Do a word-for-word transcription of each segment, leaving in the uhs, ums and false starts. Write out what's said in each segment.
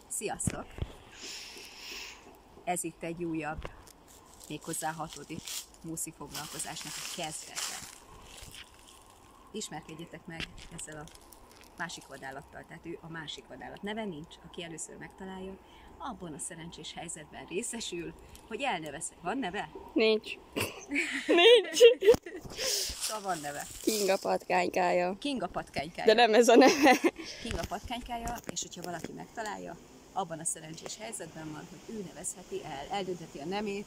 Sziasztok! Ez itt egy újabb, méghozzá hatodik muszi foglalkozásnak a kezdete. Ismerkedjetek meg ezzel a másik vadállattal, tehát ő a másik vadállat. Neve nincs, aki először megtalálja, abban a szerencsés helyzetben részesül, hogy elnevez. Van neve? Nincs. Nincs. Szóval van neve. Kinga patkánykája. Kinga patkánykája. De nem ez a neve. Kinga patkánykája, és hogyha valaki megtalálja, abban a szerencsés helyzetben van, hogy ő nevezheti el, eldöntheti a nemét.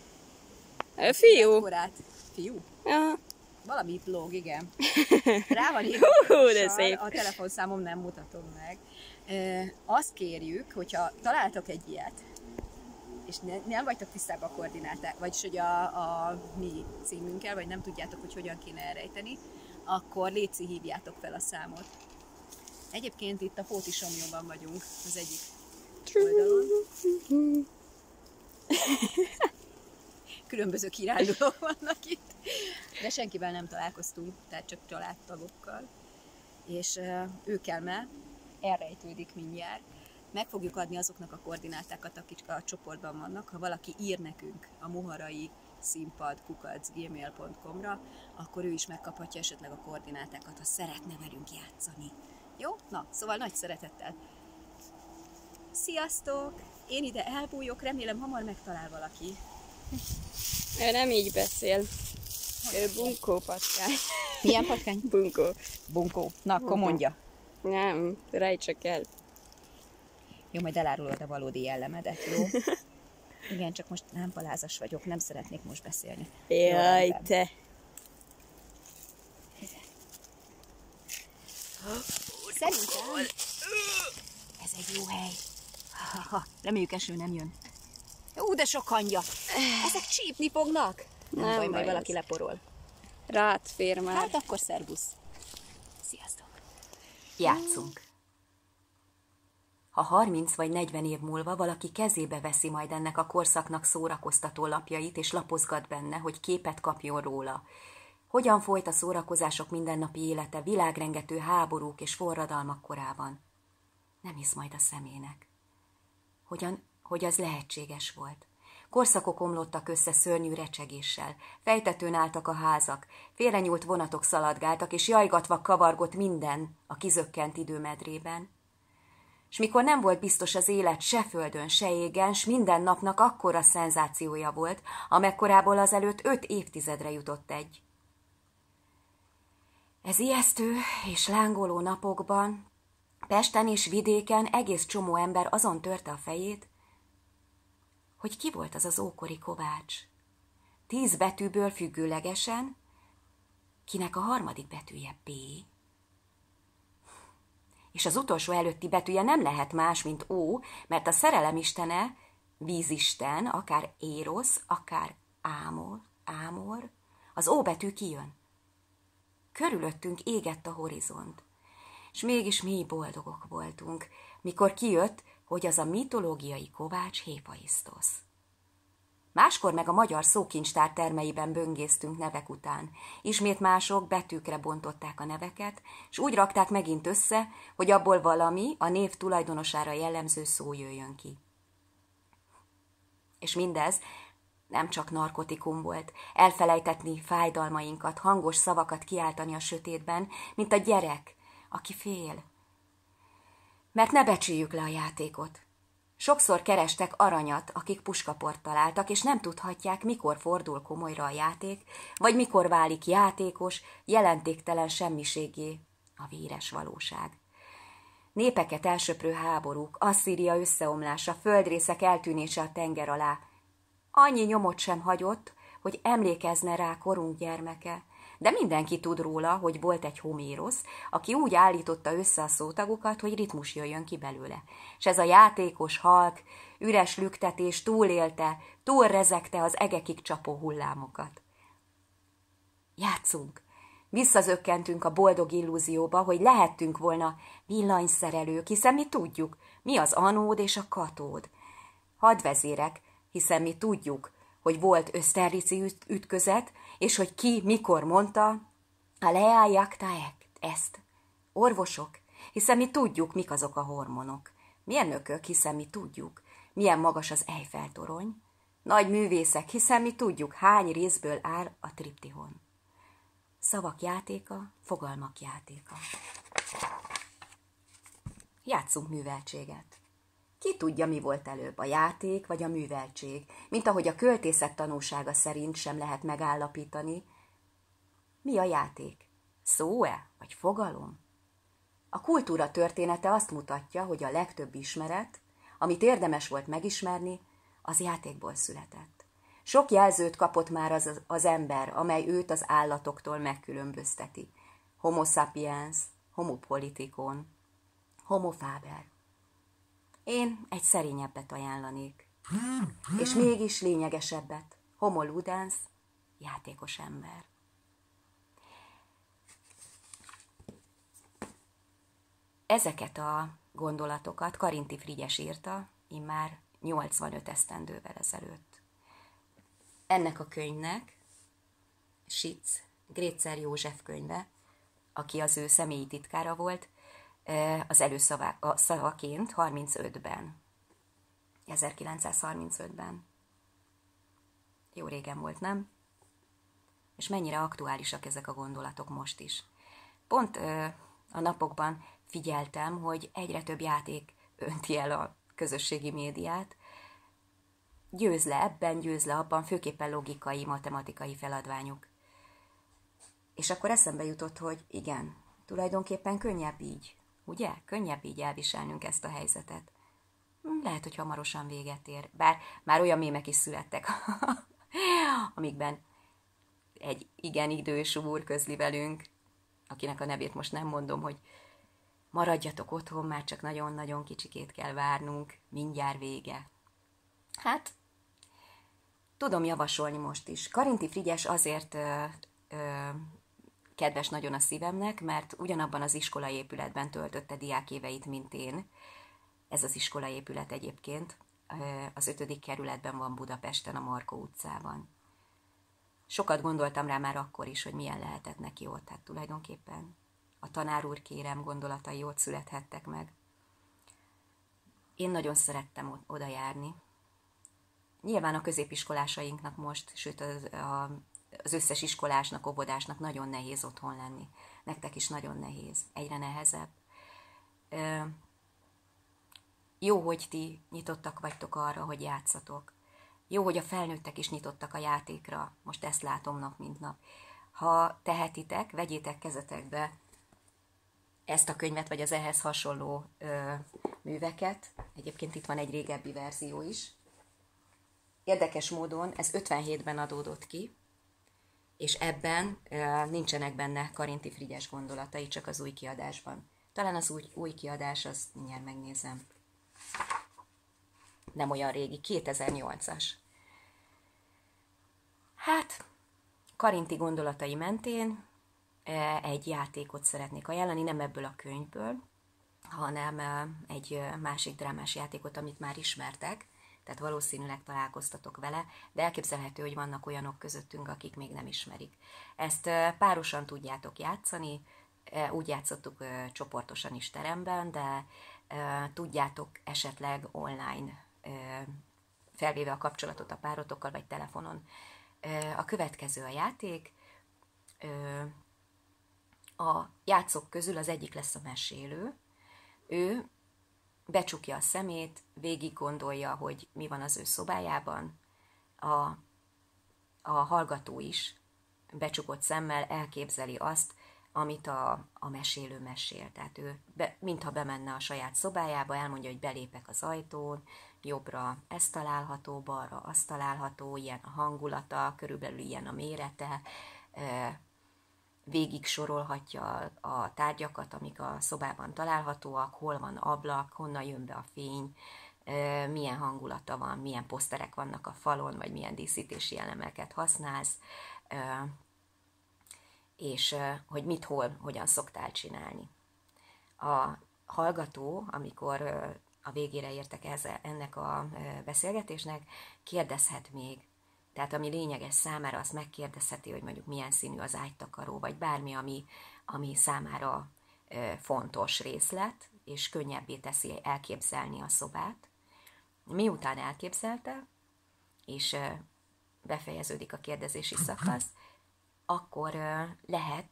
Fiú. Korát. Fiú? Aha. Valami blog, igen. Rá van írva, Hú, de szép. A telefonszámom nem mutatom meg. E, azt kérjük, hogyha találtok egy ilyet, és ne, nem vagytok tisztában a koordináták, vagyis hogy a, a mi címünkkel, vagy nem tudjátok, hogy hogyan kéne elrejteni, akkor léci hívjátok fel a számot. Egyébként itt a Fóti Somlyóban vagyunk, az egyik oldalon. Különböző kirándulók vannak itt, de senkivel nem találkoztunk, tehát csak családtagokkal. És uh, őkelme elrejtődik mindjárt. Meg fogjuk adni azoknak a koordinátákat, akik a csoportban vannak. Ha valaki ír nekünk a muharai színpad kukac gmail pont com-ra, akkor ő is megkaphatja esetleg a koordinátákat, ha szeretne velünk játszani. Jó? Na, szóval nagy szeretettel. Sziasztok! Én ide elbújok, remélem hamar megtalál valaki. Ő nem így beszél. Ő bunkó patkány. Milyen patkány? Bunkó. Bunkó. Na, akkor mondja. Nem, rejtsek el. Jó, majd elárulod a valódi jellemedet, jó? Igen, csak most nem palázas vagyok, nem szeretnék most beszélni. Jaj, te. Szerintem ez egy jó hely. Ha, ha, reméljük eső nem jön. Ú, de sok hangya. Ezek csípni fognak. Nem, nem baj, majd valaki leporol. Rád fér már. Hát akkor szervusz. Sziasztok. Játszunk. Ha harminc vagy negyven év múlva valaki kezébe veszi majd ennek a korszaknak szórakoztató lapjait, és lapozgat benne, hogy képet kapjon róla. Hogyan folyt a szórakozások mindennapi élete világrengető háborúk és forradalmak korában? Nem hisz majd a szemének. Hogyan, hogy az lehetséges volt. Korszakok omlottak össze szörnyű recsegéssel, fejtetőn álltak a házak, félrenyúlt vonatok szaladgáltak, és jajgatva kavargott minden a kizökkent időmedrében. S mikor nem volt biztos az élet se földön, se égen, s minden napnak akkora szenzációja volt, amekkorából azelőtt öt évtizedre jutott egy. Ez ijesztő és lángoló napokban Pesten és vidéken egész csomó ember azon törte a fejét, hogy ki volt az az ókori kovács. Tíz betűből függőlegesen, kinek a harmadik betűje P, és az utolsó előtti betűje nem lehet más, mint O, mert a szerelem istene, vízisten, akár Érosz, akár Ámor, Ámor, az O betű kijön. Körülöttünk égett a horizont, és mégis mi boldogok voltunk, mikor kijött, hogy az a mitológiai kovács Héphaisztosz. Máskor meg a magyar szókincstár termeiben böngésztünk nevek után. Ismét mások betűkre bontották a neveket, és úgy rakták megint össze, hogy abból valami a név tulajdonosára jellemző szó jöjjön ki. És mindez nem csak narkotikum volt, elfelejtetni fájdalmainkat, hangos szavakat kiáltani a sötétben, mint a gyerek, aki fél. Mert ne becsüljük le a játékot. Sokszor kerestek aranyat, akik puskaport találtak, és nem tudhatják, mikor fordul komolyra a játék, vagy mikor válik játékos, jelentéktelen semmiségé a véres valóság. Népeket elsöprő háborúk, Asszíria összeomlása, földrészek eltűnése a tenger alá. Annyi nyomot sem hagyott, hogy emlékezne rá korunk gyermeke, de mindenki tud róla, hogy volt egy Homérosz, aki úgy állította össze a szótagokat, hogy ritmus jöjjön ki belőle. És ez a játékos halk, üres lüktetés túlélte, túlrezegte az egekig csapó hullámokat. Játszunk! Visszazökkentünk a boldog illúzióba, hogy lehettünk volna villanyszerelők, hiszen mi tudjuk, mi az anód és a katód. Hadvezérek, hiszen mi tudjuk, hogy volt öszterrici ütközet, és hogy ki mikor mondta, a leáljakta ezt. Orvosok, hiszen mi tudjuk, mik azok a hormonok. Milyen nökök, hiszen mi tudjuk, milyen magas az Eiffel-torony. Nagy művészek, hiszen mi tudjuk, hány részből áll a triptihon. Szavak játéka, fogalmak játéka. Játsszunk műveltséget. Ki tudja, mi volt előbb, a játék vagy a műveltség, mint ahogy a költészet tanúsága szerint sem lehet megállapítani. Mi a játék? Szó-e, vagy fogalom? A kultúra története azt mutatja, hogy a legtöbb ismeret, amit érdemes volt megismerni, az játékból született. Sok jelzőt kapott már az, az ember, amely őt az állatoktól megkülönbözteti. Homo sapiens, homo politikon, homo faber. Én egy szerényebbet ajánlanék, és mégis lényegesebbet, homo ludens, játékos ember. Ezeket a gondolatokat Karinthy Frigyes írta, immár nyolcvanöt esztendővel ezelőtt. Ennek a könyvnek Sitz Gréczer József könyve, aki az ő személyi titkára volt, az előszavaként harmincötben. ezerkilencszázharmincötben. Jó régen volt, nem? És mennyire aktuálisak ezek a gondolatok most is. Pont a napokban figyeltem, hogy egyre több játék önti el a közösségi médiát. Győz le ebben, győz le abban, főképpen logikai, matematikai feladványok. És akkor eszembe jutott, hogy igen, tulajdonképpen könnyebb így. Ugye? Könnyebb így elviselnünk ezt a helyzetet. Lehet, hogy hamarosan véget ér. Bár már olyan mémek is születtek, amikben egy igen idős úr közli velünk, akinek a nevét most nem mondom, hogy maradjatok otthon, már csak nagyon-nagyon kicsikét kell várnunk, mindjárt vége. Hát, tudom javasolni most is. Karinthy Frigyes azért ö, ö, kedves nagyon a szívemnek, mert ugyanabban az iskolaépületben töltötte diákéveit, mint én. Ez az iskolaépület egyébként az ötödik kerületben van Budapesten, a Markó utcában. Sokat gondoltam rá már akkor is, hogy milyen lehetett neki ott. Tehát tulajdonképpen a tanár úr, kérem, gondolatai ott születhettek meg. Én nagyon szerettem oda járni. Nyilván a középiskolásainknak most, sőt az, a, az összes iskolásnak, óvodásnak nagyon nehéz otthon lenni. Nektek is nagyon nehéz, egyre nehezebb. Ö, jó, hogy ti nyitottak vagytok arra, hogy játszatok. Jó, hogy a felnőttek is nyitottak a játékra. Most ezt látom nap, mint nap. Ha tehetitek, vegyétek kezetekbe ezt a könyvet, vagy az ehhez hasonló ö, műveket. Egyébként itt van egy régebbi verzió is. Érdekes módon ez ötvenhétben adódott ki, és ebben ö, nincsenek benne Karinthy Frigyes gondolatai, csak az új kiadásban. Talán az új, új kiadás, azt mindjárt megnézem. Nem olyan régi, kétezer-nyolcas. Hát, Karinthy gondolatai mentén egy játékot szeretnék ajánlani, nem ebből a könyvből, hanem egy másik drámás játékot, amit már ismertek, tehát valószínűleg találkoztatok vele, de elképzelhető, hogy vannak olyanok közöttünk, akik még nem ismerik. Ezt párosan tudjátok játszani, úgy játszottuk csoportosan is teremben, de tudjátok esetleg online felvéve a kapcsolatot a párotokkal, vagy telefonon. A következő a játék. A játszók közül az egyik lesz a mesélő. Ő becsukja a szemét, végig gondolja, hogy mi van az ő szobájában. A, a hallgató is becsukott szemmel elképzeli azt, amit a, a mesélő mesél. Tehát ő, be, mintha bemenne a saját szobájába, elmondja, hogy belépek az ajtón, jobbra ez található, balra azt található, ilyen a hangulata, körülbelül ilyen a mérete, végig sorolhatja a tárgyakat, amik a szobában találhatóak, hol van ablak, honnan jön be a fény, milyen hangulata van, milyen poszterek vannak a falon, vagy milyen díszítési elemeket használsz, és hogy mit, hol, hogyan szoktál csinálni. A hallgató, amikor a végére értek ezzel, ennek a beszélgetésnek, kérdezhet még. Tehát ami lényeges számára, azt megkérdezheti, hogy mondjuk milyen színű az ágytakaró, vagy bármi, ami, ami számára fontos részlet, és könnyebbé teszi elképzelni a szobát. Miután elképzelte, és befejeződik a kérdezési szakasz, akkor lehet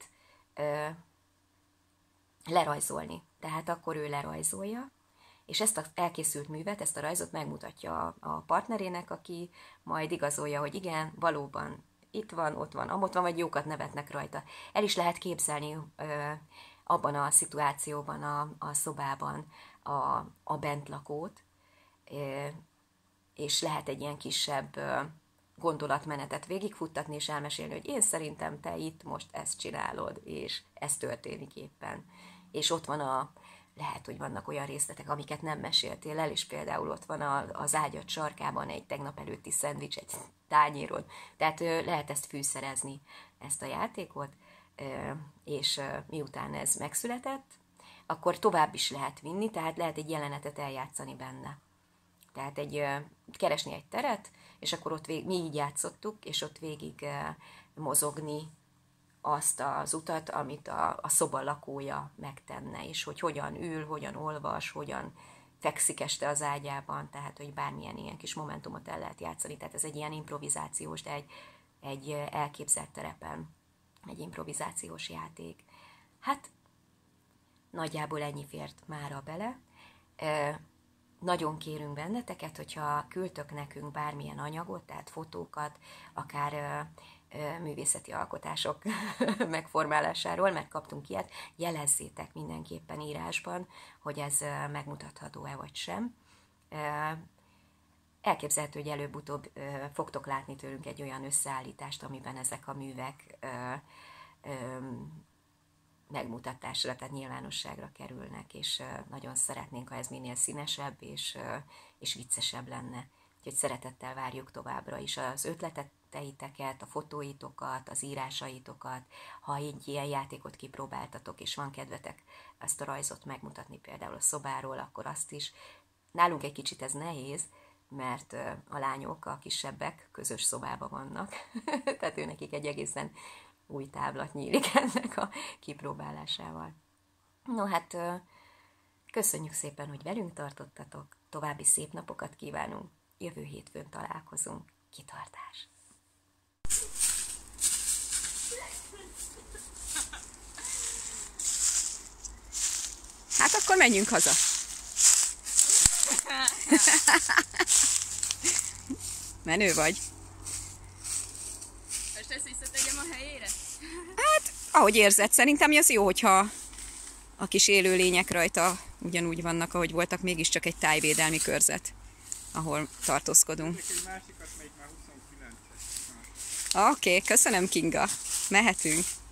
lerajzolni. Tehát akkor ő lerajzolja, és ezt az elkészült művet, ezt a rajzot megmutatja a partnerének, aki majd igazolja, hogy igen, valóban itt van, ott van, amott van, vagy jókat nevetnek rajta. El is lehet képzelni ö, abban a szituációban, a, a szobában a, a bentlakót, ö, és lehet egy ilyen kisebb ö, gondolatmenetet végigfuttatni, és elmesélni, hogy én szerintem te itt most ezt csinálod, és ez történik éppen. És ott van a, lehet, hogy vannak olyan részletek, amiket nem meséltél el, és például ott van a, az ágyad sarkában egy tegnap előtti szendvics, egy tányéron. Tehát ö, lehet ezt fűszerezni, ezt a játékot, ö, és ö, miután ez megszületett, akkor tovább is lehet vinni, tehát lehet egy jelenetet eljátszani benne. Tehát egy, ö, keresni egy teret, és akkor ott vég, mi így játszottuk, és ott végig ö, mozogni azt az utat, amit a, a szoba lakója megtenne, és hogy hogyan ül, hogyan olvas, hogyan fekszik este az ágyában, tehát hogy bármilyen ilyen kis momentumot el lehet játszani. Tehát ez egy ilyen improvizációs, de egy, egy elképzelt terepen, egy improvizációs játék. Hát nagyjából ennyi fért mára bele. E, nagyon kérünk benneteket, hogyha küldtök nekünk bármilyen anyagot, tehát fotókat, akár e, művészeti alkotások megformálásáról, mert kaptunk ilyet, jelezzétek mindenképpen írásban, hogy ez megmutatható-e vagy sem. Elképzelhető, hogy előbb-utóbb fogtok látni tőlünk egy olyan összeállítást, amiben ezek a művek megmutatásra, tehát nyilvánosságra kerülnek, és nagyon szeretnénk, ha ez minél színesebb és, és viccesebb lenne. Úgyhogy szeretettel várjuk továbbra is az ötleteiteket, a fotóitokat, az írásaitokat. Ha egy ilyen játékot kipróbáltatok, és van kedvetek ezt a rajzot megmutatni például a szobáról, akkor azt is. Nálunk egy kicsit ez nehéz, mert a lányok, a kisebbek közös szobában vannak, tehát őnekik egy egészen új táblat nyílik ennek a kipróbálásával. No hát, köszönjük szépen, hogy velünk tartottatok, további szép napokat kívánunk, jövő hétfőn találkozunk, kitartás! Hát akkor menjünk haza! Menő vagy? Most ezt visszategyem a helyére? Hát, ahogy érzed, szerintem az jó, hogyha a kis élőlények rajta ugyanúgy vannak, ahogy voltak, mégiscsak egy tájvédelmi körzet, ahol tartózkodunk. Egy másikat, melyik már huszonkilences. Oké, okay, köszönöm Kinga. Mehetünk.